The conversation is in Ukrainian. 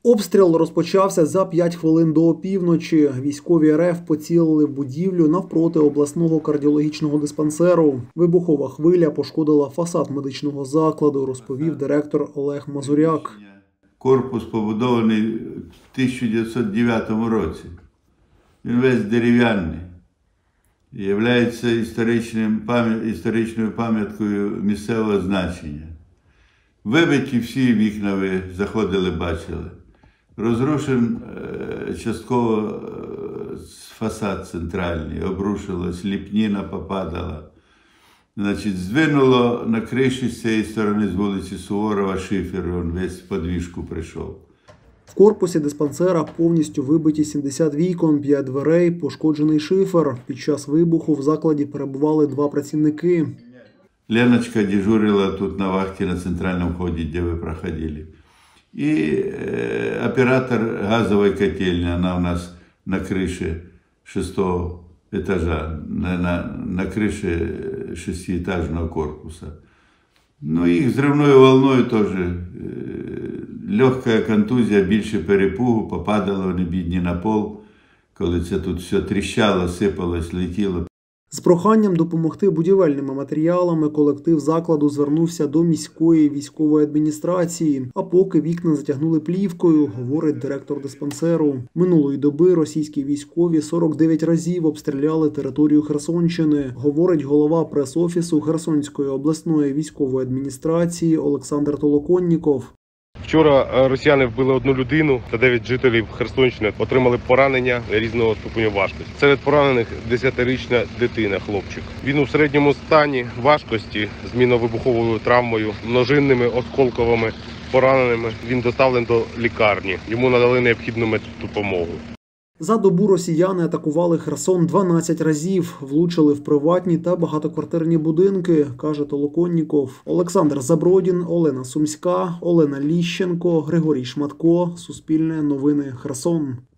Обстріл розпочався за 5 хвилин до опівночі. Військові РФ поцілили в будівлю навпроти обласного кардіологічного диспансеру. Вибухова хвиля пошкодила фасад медичного закладу, розповів директор Олег Мазуряк. Корпус побудований в 1909 році. Він весь дерев'яний. Є історичною пам'яткою місцевого значення. Вибиті всі вікна, ви заходили, бачили. Розрушен частково фасад центральний, обрушилось, ліпніна попадала. Здвинуло на криші з цієї сторони, з вулиці Суворова, шифер, він весь в подвіжку прийшов. В корпусі диспансера повністю вибиті 70 вікон, 5 дверей, пошкоджений шифер. Під час вибуху в закладі перебували 2 працівники. Леночка дежурила тут на вахті на центральному вході, де ви проходили. І оператор газової котельні, вона у нас на криші 6-го етажа, на криші 6-етажного корпуса. Їх взривною волною теж легка контузія, більше перепугу, попадали вони бідні на пол, коли це тут все тріщало, сипалось, летіло. З проханням допомогти будівельними матеріалами колектив закладу звернувся до міської військової адміністрації. А поки вікна затягнули плівкою, говорить директор диспансеру. Минулої доби російські військові 49 разів обстріляли територію Херсонщини, говорить голова прес-офісу Херсонської обласної військової адміністрації Олександр Толоконніков. Вчора росіяни вбили 1 людину та 9 жителів Херсонщини отримали поранення різного ступеню важкості. Серед поранених 10-річна дитина, хлопчик. Він у середньому стані важкості з мінно-вибуховою травмою, множинними осколковими пораненнями. Він доставлений до лікарні. Йому надали необхідну меддопомогу. За добу росіяни атакували Херсон 12 разів, влучили в приватні та багатоквартирні будинки, каже Толоконніков. Олександр Забродін, Олена Сумська, Олена Ліщенко, Григорій Шматко. Суспільне новини, Херсон.